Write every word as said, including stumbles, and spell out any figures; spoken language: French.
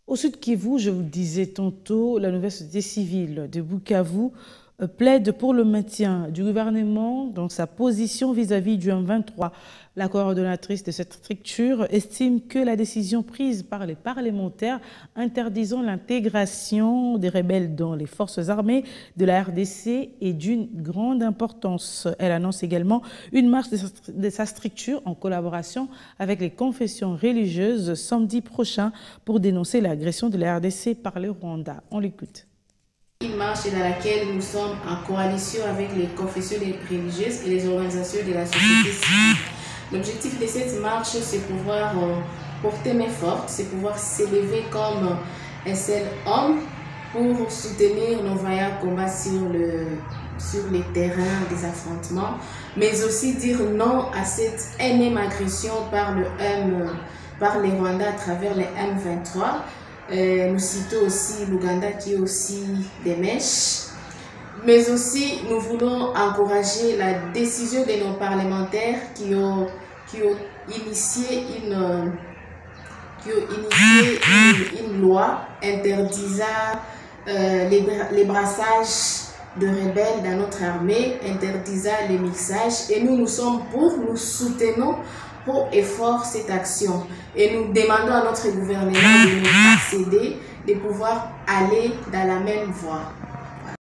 Au Sud Kivu, je vous le disais tantôt, la nouvelle société civile de Bukavu euh, plaide pour le maintien du gouvernement dans sa position vis-à-vis du M vingt-trois. La coordonnatrice de cette structure estime que la décision prise par les parlementaires interdisant l'intégration des rebelles dans les forces armées de la R D C est d'une grande importance. Elle annonce également une marche de sa structure en collaboration avec les confessions religieuses samedi prochain pour dénoncer l'agression de la R D C par le Rwanda. On l'écoute. Une marche dans laquelle nous sommes en coalition avec les confessions religieuses et les organisations de la société civile. L'objectif de cette marche, c'est pouvoir euh, porter main forte, c'est pouvoir s'élever comme un seul homme pour soutenir nos vaillants combats sur, le, sur les terrains des affrontements, mais aussi dire non à cette énième agression par, le M, par les Rwandais à travers les M vingt-trois. Euh, nous citons aussi l'Ouganda qui est aussi des mèches. Mais aussi, nous voulons encourager la décision de nos parlementaires qui ont, qui ont initié, une, qui ont initié une, une loi interdisant euh, les, les brassages de rebelles dans notre armée, interdisant les mixages. Et nous, nous sommes pour, nous soutenons pour effort cette action. Et nous demandons à notre gouvernement de nous accéder, de pouvoir aller dans la même voie.